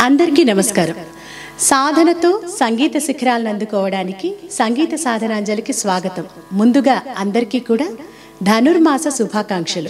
అందరికీ నమస్కారం. సాధనతో సంగీత శిఖరాలను అందుకోవడానికి సంగీత సాధనాంజలికి స్వాగతం. ముందుగా అందరికీ కూడా ధనుర్మాస శుభాకాంక్షలు.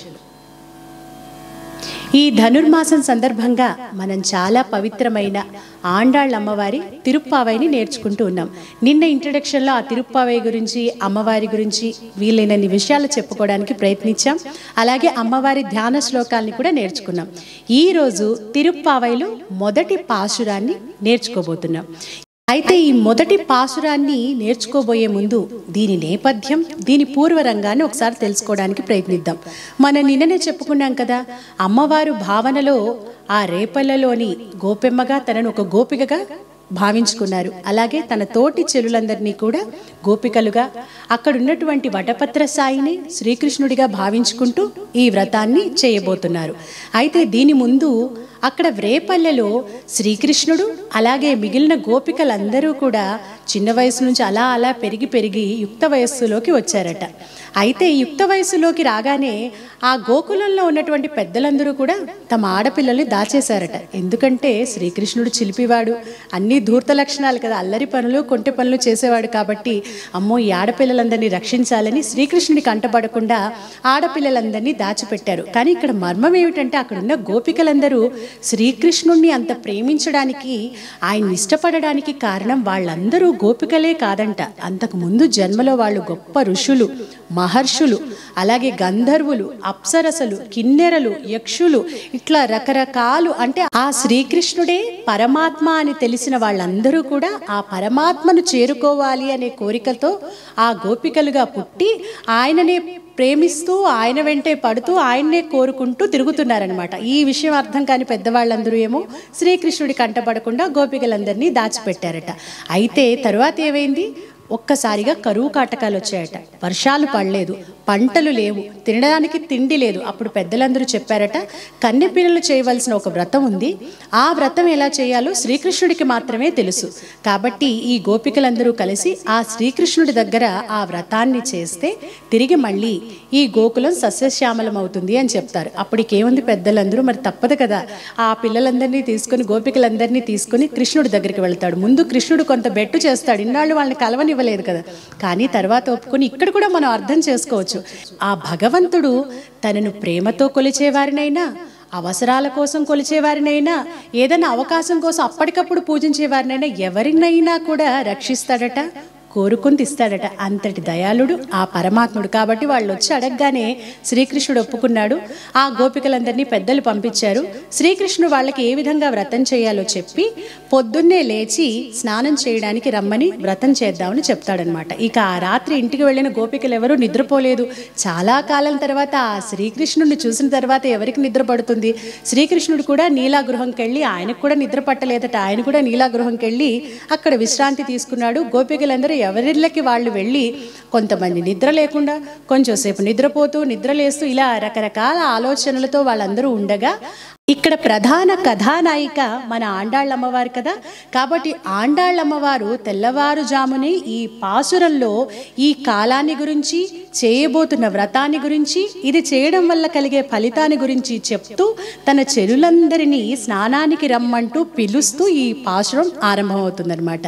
ఈ ధనుర్మాసం సందర్భంగా మనం చాలా పవిత్రమైన ఆండాళ్ళ అమ్మవారి తిరుప్పావైని నేర్చుకుంటూ ఉన్నాం. నిన్న ఇంట్రడక్షన్లో ఆ తిరుప్పావై గురించి, అమ్మవారి గురించి వీలైనన్ని విషయాలు చెప్పుకోవడానికి ప్రయత్నించాం. అలాగే అమ్మవారి ధ్యాన శ్లోకాల్ని కూడా నేర్చుకున్నాం. ఈరోజు తిరుప్పావైలో మొదటి పాశురాన్ని నేర్చుకోబోతున్నాం. అయితే ఈ మొదటి పాశురాన్ని నేర్చుకోబోయే ముందు దీని నేపథ్యం, దీని పూర్వరంగాన్ని ఒకసారి తెలుసుకోవడానికి ప్రయత్నిద్దాం. మనం నిన్ననే చెప్పుకున్నాం కదా, అమ్మవారు భావనలో ఆ రేపల్లలోని గోపెమ్మగా తనను ఒక గోపికగా భావించుకున్నారు. అలాగే తన తోటి చెలులందరినీ కూడా గోపికలుగా, అక్కడ ఉన్నటువంటి వటపత్ర సాయిని శ్రీకృష్ణుడిగా భావించుకుంటూ ఈ వ్రతాన్ని చేయబోతున్నారు. అయితే దీని ముందు అక్కడ రేపల్లెలో శ్రీకృష్ణుడు అలాగే మిగిలిన గోపికలందరూ కూడా చిన్న వయసు నుంచి అలా అలా పెరిగి యుక్త వయస్సులోకి వచ్చారట. అయితే యుక్త వయస్సులోకి రాగానే ఆ గోకులంలో ఉన్నటువంటి పెద్దలందరూ కూడా తమ ఆడపిల్లల్ని దాచేశారట. ఎందుకంటే శ్రీకృష్ణుడు చిలిపివాడు, అన్ని ధూర్త లక్షణాలు కదా, అల్లరి పనులు కొంటె పనులు చేసేవాడు. కాబట్టి అమ్మో ఈ ఆడపిల్లలందరినీ రక్షించాలని శ్రీకృష్ణుడికి అంటపడకుండా ఆడపిల్లలందరినీ దాచిపెట్టారు. కానీ ఇక్కడ మర్మం ఏమిటంటే అక్కడున్న గోపికలందరూ శ్రీకృష్ణుడిని అంత ప్రేమించడానికి, ఆయన్ని ఇష్టపడడానికి కారణం వాళ్ళందరూ గోపికలే కాదంట. అంతకు ముందు జన్మలో వాళ్ళు గొప్ప ఋషులు, మహర్షులు, అలాగే గంధర్వులు, అప్సరసలు, కిన్నెరలు, యక్షులు, ఇట్లా రకరకాలు. అంటే ఆ శ్రీకృష్ణుడే పరమాత్మ అని తెలిసిన వాళ్ళందరూ కూడా ఆ పరమాత్మను చేరుకోవాలి అనే కోరికతో ఆ గోపికలుగా పుట్టి ఆయననే ప్రేమిస్తూ, ఆయన వెంటే పడుతూ, ఆయన్నే కోరుకుంటూ తిరుగుతున్నారనమాట. ఈ విషయం అర్థం కాని పెద్దవాళ్ళందరూ ఏమో శ్రీకృష్ణుడి కంటపడకుండా గోపికలందరినీ దాచిపెట్టారట. అయితే తరువాత ఏమైంది? ఒక్కసారిగా కరువు కాటకాలు వచ్చాయట. వర్షాలు పడలేదు, పంటలు లేవు, తినడానికి తిండి లేదు. అప్పుడు పెద్దలందరూ చెప్పారట, కన్నెపిల్లలు చేయవలసిన ఒక వ్రతం ఉంది, ఆ వ్రతం ఎలా చేయాలో శ్రీకృష్ణుడికి మాత్రమే తెలుసు. కాబట్టి ఈ గోపికలందరూ కలిసి ఆ శ్రీకృష్ణుడి దగ్గర ఆ వ్రతాన్ని చేస్తే తిరిగి మళ్ళీ ఈ గోకులం సస్యశ్యామలం అవుతుంది అని చెప్తారు. అప్పటికేముంది, పెద్దలందరూ మరి తప్పదు కదా, ఆ పిల్లలందరినీ తీసుకొని, గోపికలందరినీ తీసుకొని కృష్ణుడి దగ్గరికి వెళ్తాడు. ముందు కృష్ణుడు కొంత బెట్టు చేస్తాడు, ఇన్నాళ్ళు వాళ్ళని కలవనివ్వలేదు కదా. కానీ తర్వాత ఒప్పుకొని, ఇక్కడ కూడా మనం అర్థం చేసుకోవచ్చు, ఆ భగవంతుడు తనను ప్రేమతో కొలిచేవారినైనా, అవసరాల కోసం కొలిచేవారినైనా, ఏదైనా అవకాశం కోసం అప్పటికప్పుడు పూజించేవారినైనా, ఎవరినైనా కూడా రక్షిస్తాడట, కోరుకుని ఇస్తాడట. అంతటి దయాళుడు ఆ పరమాత్ముడు. కాబట్టి వాళ్ళు వచ్చి అడగగానే శ్రీకృష్ణుడు ఒప్పుకున్నాడు. ఆ గోపికలందరినీ పెద్దలు పంపించారు. శ్రీకృష్ణుడు వాళ్ళకి ఏ విధంగా వ్రతం చేయాలో చెప్పి పొద్దున్నే లేచి స్నానం చేయడానికి రమ్మని వ్రతం చేద్దామని చెప్తాడనమాట. ఇక ఆ రాత్రి ఇంటికి వెళ్ళిన గోపికలు ఎవరూ నిద్రపోలేదు. చాలా కాలం తర్వాత ఆ శ్రీకృష్ణుడిని చూసిన తర్వాత ఎవరికి నిద్ర పడుతుంది? శ్రీకృష్ణుడు కూడా నీలాగృహంకి వెళ్ళి, ఆయనకు కూడా నిద్ర పట్టలేదట, ఆయన కూడా నీలాగృహంకి వెళ్ళి అక్కడ విశ్రాంతి తీసుకున్నాడు. గోపికలందరూ ఎవరిళ్ళకి వాళ్ళు వెళ్ళి, కొంతమంది నిద్ర లేకుండా, కొంచెం సేపు నిద్రపోతూ, నిద్రలేస్తూ, ఇలా రకరకాల ఆలోచనలతో వాళ్ళందరూ ఉండగా, ఇక్కడ ప్రధాన కథానాయిక మన ఆండాళ్ళమ్మవారు కదా. కాబట్టి ఆండాళ్ళమ్మవారు తెల్లవారుజామునే ఈ పాసురంలో ఈ కాలాన్ని గురించి, చేయబోతున్న వ్రతాన్ని గురించి, ఇది చేయడం వల్ల కలిగే ఫలితాన్ని గురించి చెప్తూ తన చెరులందరినీ స్నానానికి రమ్మంటూ పిలుస్తూ ఈ పాసురం ఆరంభమవుతుందన్నమాట.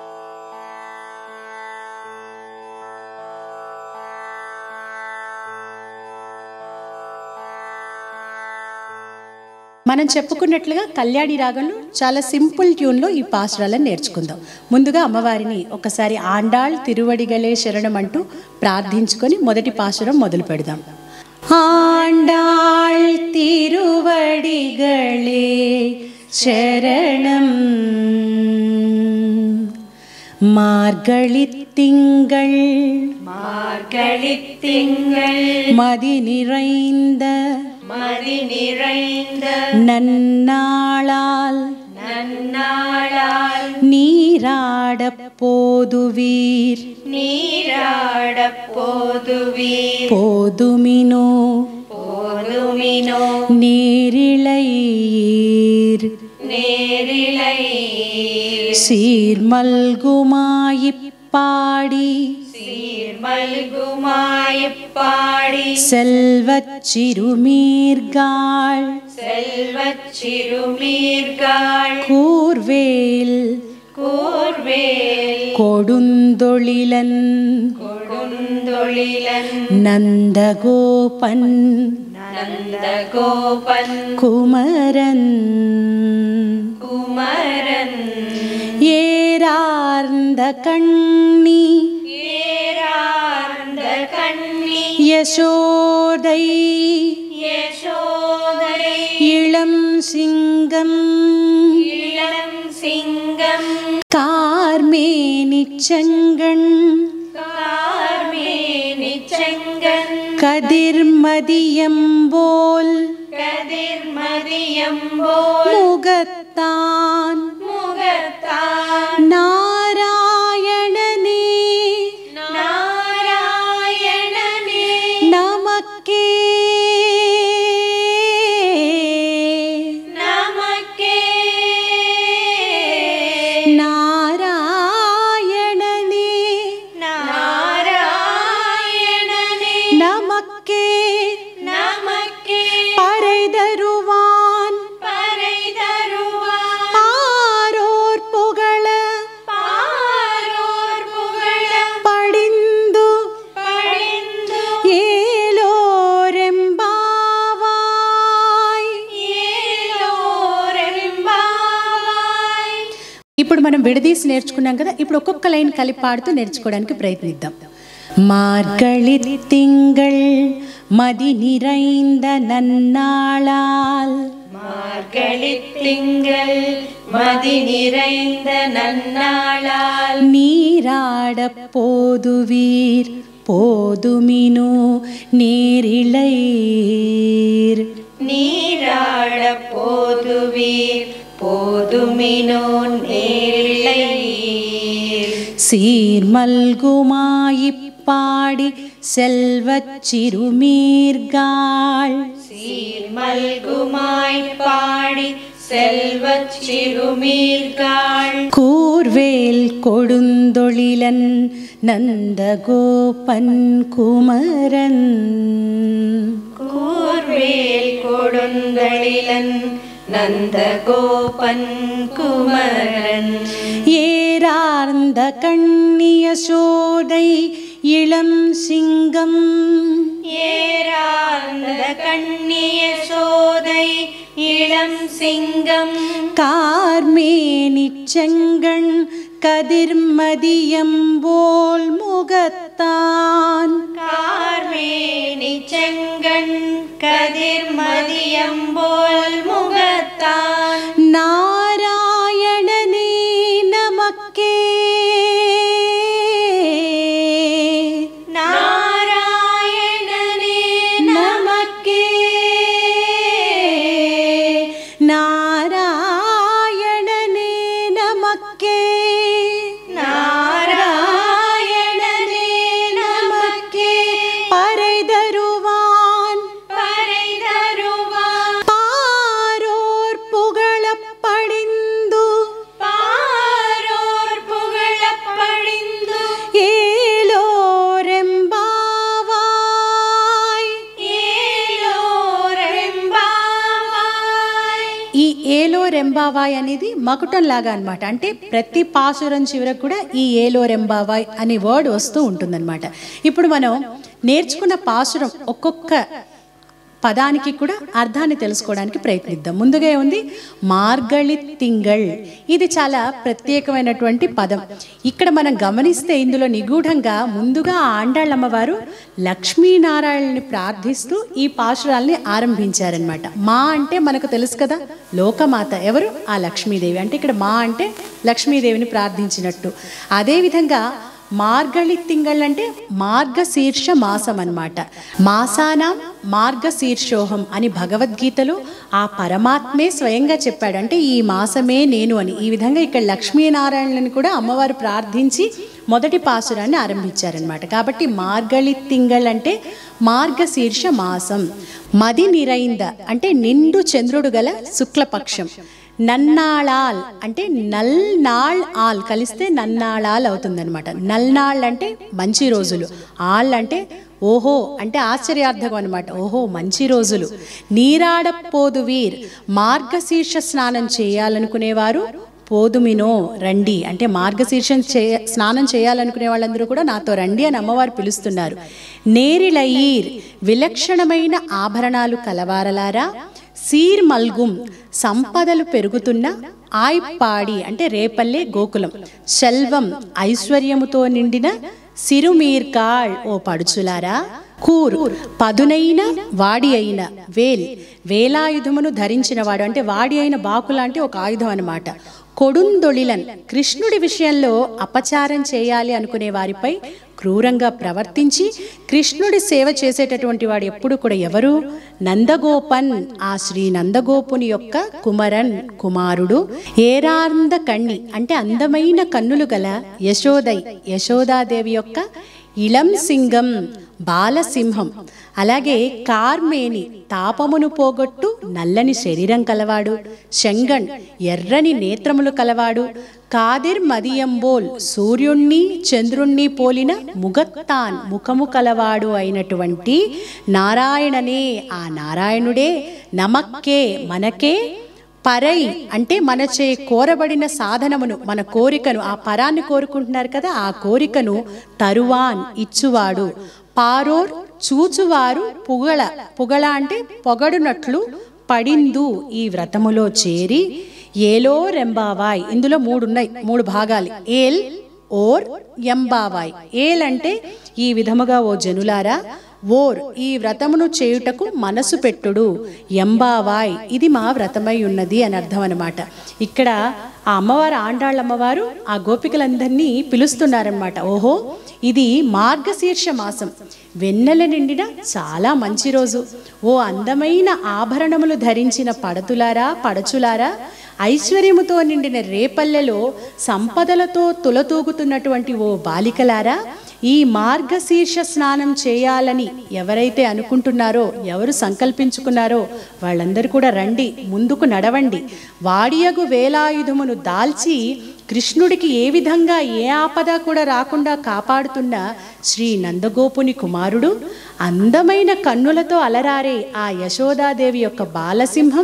మనం చెప్పుకున్నట్లుగా కళ్యాణి రాగంలో చాలా సింపుల్ ట్యూన్లో ఈ పాసురాలను నేర్చుకుందాం. ముందుగా అమ్మవారిని ఒకసారి ఆండాళ్ తిరువడిగలే శరణం అంటూ ప్రార్థించుకొని మొదటి పాసురం మొదలు పెడదాం. ఆండాళ్ తిరువడిగలే శరణం, மார்கழித்திங்கள் மதி நிறைந்த நன்னாளால் நீராடப் போதுவீர் போதுமினோ நேரிழையீர் சீர்மல்குமாயிப் சீர்மல்குமாயிப்பாடி செல்வச் சிறுமீர்காள் கூர்வேல் கொடுந்தொழிலன் நந்தகோபன் குமரன் ஏரார்ந்த கண்ணி யசோதை இளம் சிங்கம் கார்மேனிச் செங்கண் கதிர்மதியம்போல் முகத்தான் நாராயணனே நமக்கே நாராயணனே நமக்கே பறைதருவான் பாரோர் புகழ படிந்து ఏలోరెంబావాయ్. ఇప్పుడు మనం విడదీసి నేర్చుకున్నాం కదా. ఇప్పుడు ఒక్కొక్క లైన్ కలిపి పాడుతూ నేర్చుకోవడానికి ప్రయత్నిద్దాం. மார்கழி திங்கள் மதி நிறைந்த நன்னாளால் நீராட போதுவீர் போதுமினோ நேரிழையீர் சீர்மல்குமாயிப்பாடி செல்வச் சிறுமீர்காள் கூர்வேல் கொடுந்தொழிலன் நந்தகோபன் குமரன் ஏரார்ந்த கண்ணிய சோதை இளம் சிங்கம் கார்மேனிச் செங்கண் கதிர்மதியம்போல் முகத்தான் நாராயணனே நமக்கே நமக்கே நாராயணனே நமக்கே பறைதருவான் பாரோர் புகழப் படிந்து ఏలోరెంబావాయ్. ఈ ఏలోరెంబావాయ్ అనేది మకుటం లాగా అన్నమాట. అంటే ప్రతి పాసురం చివరకు కూడా ఈ ఏలోరెంబావాయ్ అనే వర్డ్ వస్తూ ఉంటుందన్నమాట. ఇప్పుడు మనం నేర్చుకున్న పాసురం ఒక్కొక్క పదానికి కూడా అర్థాన్ని తెలుసుకోవడానికి ప్రయత్నిద్దాం. ముందుగా ఉంది మార్గళి తింగళ్. ఇది చాలా ప్రత్యేకమైనటువంటి పదం. ఇక్కడ మనం గమనిస్తే ఇందులో నిగూఢంగా ముందుగా ఆండాళ్ళమ్మవారు లక్ష్మీనారాయణని ప్రార్థిస్తూ ఈ పాశురాల్ని ఆరంభించారనమాట. మా అంటే మనకు తెలుసు కదా, లోకమాత. ఎవరు? ఆ లక్ష్మీదేవి. అంటే ఇక్కడ మా అంటే లక్ష్మీదేవిని ప్రార్థించినట్టు. అదేవిధంగా మార్గళి తింగళ్ అంటే మార్గశీర్ష మాసం అన్నమాట. మాసానాం మార్గశీర్షోహం అని భగవద్గీతలో ఆ పరమాత్మే స్వయంగా చెప్పాడు. అంటే ఈ మాసమే నేను అని. ఈ విధంగా ఇక్కడ లక్ష్మీనారాయణులను కూడా అమ్మవారు ప్రార్థించి మొదటి పాసురాన్ని ఆరంభించారనమాట. కాబట్టి మార్గళి తింగళ్ అంటే మార్గశీర్ష మాసం. మది నిరైంద అంటే నిండు చంద్రుడు గల శుక్లపక్షం. నన్నాళాల్ అంటే నల్నాళ్ ఆల్ కలిస్తే నన్నాళాల్ అవుతుందన్నమాట. నల్నాళ్ అంటే మంచి రోజులు, ఆల్ అంటే ఓహో అంటే ఆశ్చర్యార్థకం అనమాట. ఓహో మంచి రోజులు. నీరాడపోదు వీర్ మార్గశీర్ష స్నానం చేయాలనుకునేవారు పోదుమినో రండి అంటే మార్గశీర్షం స్నానం చేయాలనుకునే వాళ్ళందరూ కూడా నాతో రండి అని అమ్మవారు పిలుస్తున్నారు. నేరిలయీర్ విలక్షణమైన ఆభరణాలు కలవారలారా, సీర్ మల్గుం సంపదలు పెరుగుతున్న, ఆయపాడి అంటే రేపల్లె గోకులం, శల్వం ఐశ్వర్యముతో నిండిన, సిరుమీర్కాళ్ ఓ పడుచులారా, కూర్ పదునైన వాడి అయిన, వేల్ వేలాయుధమును ధరించిన వాడు అంటే వాడి అయిన బాకుల అంటే ఒక ఆయుధం అన్నమాట. కొడుందొళిలన్ కృష్ణుడి విషయంలో అపచారం చేయాలి అనుకునే వారిపై క్రూరంగా ప్రవర్తించి కృష్ణుడి సేవ చేసేటటువంటి వాడు ఎప్పుడు కూడా ఎవరు? నందగోపన్ ఆ శ్రీ నందగోపుని యొక్క కుమరన్ కుమారుడు. ఏరాంద కణ్ణి అంటే అందమైన కన్నులు గల యశోదై యశోదాదేవి యొక్క ఇళం సింగం బాలసింహం. అలాగే కార్మేని తాపమును పోగొట్టు నల్లని శరీరం కలవాడు, శంగణ్ ఎర్రని నేత్రములు కలవాడు, కాదిర్ మదియంబోల్ సూర్యుణ్ణి చంద్రుణ్ణి పోలిన ముగత్తాన్ ముఖము కలవాడు అయినటువంటి నారాయణనే ఆ నారాయణుడే నమక్కే మనకే పరై అంటే మనచే కోరబడిన సాధనమును మన కోరికను ఆ పరాన్ని కోరుకుంటున్నారు కదా ఆ కోరికను తరువాన్ ఇచ్చువాడు, పారోర్ చూచువారు పుగళ పుగళ అంటే పొగడునట్లు పడిందు ఈ వ్రతములో చేరి, ఏలో రెంబావాయ్ ఇందులో మూడు ఉన్నాయి, మూడు భాగాలు. ఏల్ ఓర్ ఎంబావాయ్. ఏల్ అంటే ఈ విధముగా ఓ జనులారా, ఓర్ ఈ వ్రతమును చేయుటకు మనసు పెట్టుడు, ఎంబావాయ్ ఇది మా వ్రతమై ఉన్నది అని అర్థం అనమాట. ఇక్కడ ఆ అమ్మవారు ఆండాళ్ళమ్మవారు ఆ గోపికలందరినీ పిలుస్తున్నారనమాట. ఓహో ఇది మార్గశీర్ష మాసం, వెన్నెల నిండిన చాలా మంచి రోజు. ఓ అందమైన ఆభరణములు ధరించిన పడతులారా పడచులారా, ఐశ్వర్యముతో నిండిన రేపల్లెలో సంపదలతో తులతూగుతున్నటువంటి ఓ బాలికలారా, ఈ మార్గశీర్ష స్నానం చేయాలని ఎవరైతే అనుకుంటున్నారో ఎవరు సంకల్పించుకున్నారో వాళ్ళందరూ కూడా రండి, ముందుకు నడవండి. వాడియగు వేలాయుధమును దాల్చి కృష్ణుడికి ఏ విధంగా ఏ ఆపద కూడా రాకుండా కాపాడుతున్న శ్రీ నందగోపుని కుమారుడు, అందమైన కన్నులతో అలరారే ఆ యశోదాదేవి యొక్క బాలసింహం,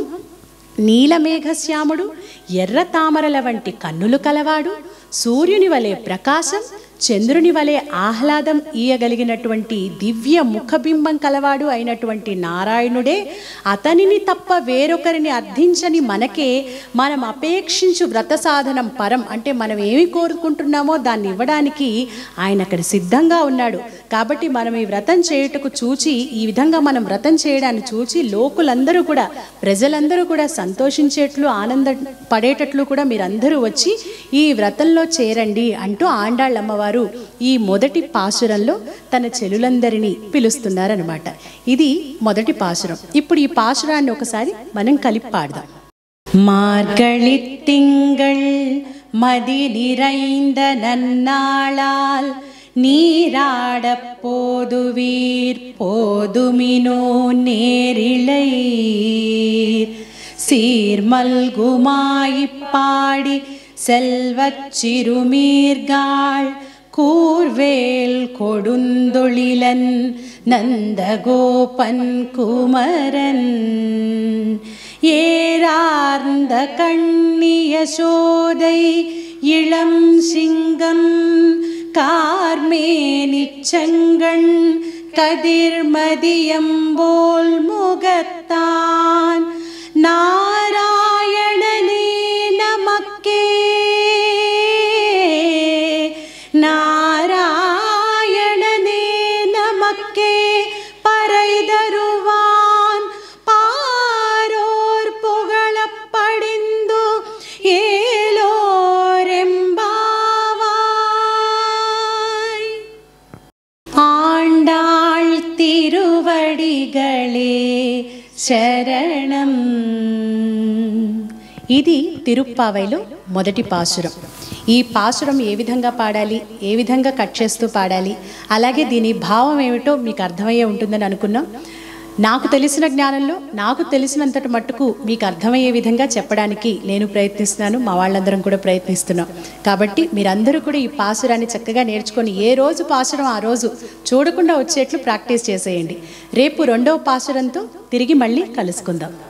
నీలమేఘశ్యాముడు ఎర్ర తామరల వంటి కన్నులు కలవాడు, సూర్యుని వలె ప్రకాశం చంద్రుని వలె ఆహ్లాదం ఇయ్యగలిగినటువంటి దివ్య ముఖబింబం కలవాడు అయినటువంటి నారాయణుడే, అతనిని తప్ప వేరొకరిని అర్థించని మనకే మనం అపేక్షించు వ్రత సాధనం పరం అంటే మనం ఏమి కోరుకుంటున్నామో దాన్ని ఇవ్వడానికి ఆయన అక్కడ సిద్ధంగా ఉన్నాడు. కాబట్టి మనం ఈ వ్రతం చేయుటకు చూచి ఈ విధంగా మనం వ్రతం చేయడాన్ని చూచి లోకులందరూ కూడా ప్రజలందరూ కూడా సంతోషించేట్లు ఆనంద పడేటట్లు కూడా మీరందరూ వచ్చి ఈ వ్రతంలో చేరండి అంటూ ఆండాళ్ళమ్మవారు ఈ మొదటి పాసురంలో తన చెలులందరినీ పిలుస్తున్నారనమాట. ఇది మొదటి పాసురం. ఇప్పుడు ఈ పాసురాన్ని ఒకసారి మనం కలిపి పాడదాం. మార్గళి తింగళ్ మది நிறைந்த நன்னாளால் நீராடப்போதுவீர் போதுமினோ நேரிழையீர் சீர்மல்குமாயிப்பாடி செல்வச் சிறுமீர்காள் கூர்வேல் கொடுந்தொழிலன் நந்தகோபன் குமரன் ஏரார்ந்த கண்ணிய சோதை இளம் சிங்கம் கார்மேனிச்சங்கண் கதிர்மதியம்போல் முகத்தான் நாராயணனே நமக்கே நாராயணனே நமக்கே பறைதருவான் பாரோர் புகழப்படிந்து ஏலோரெம்பாவாய். ஆண்டாள் తిరువడిగళే శరణం. ఇది తిరుప్పావైలో మొదటి పాసురం. ఈ పాసురం ఏ విధంగా పాడాలి, ఏ విధంగా కట్ చేస్తూ పాడాలి, అలాగే దీని భావం ఏమిటో మీకు అర్థమయ్యే ఉంటుందని అనుకున్నాం. నాకు తెలిసిన జ్ఞానంలో నాకు తెలిసినంతటి మట్టుకు మీకు అర్థమయ్యే విధంగా చెప్పడానికి నేను ప్రయత్నిస్తున్నాను, మా వాళ్ళందరం కూడా ప్రయత్నిస్తున్నాం. కాబట్టి మీరందరూ కూడా ఈ పాసురాన్ని చక్కగా నేర్చుకొని ఏ రోజు పాసురం ఆ రోజు చూడకుండా వచ్చేట్లు ప్రాక్టీస్ చేసేయండి. రేపు రెండవ పాసురంతో తిరిగి మళ్ళీ కలుసుకుందాం.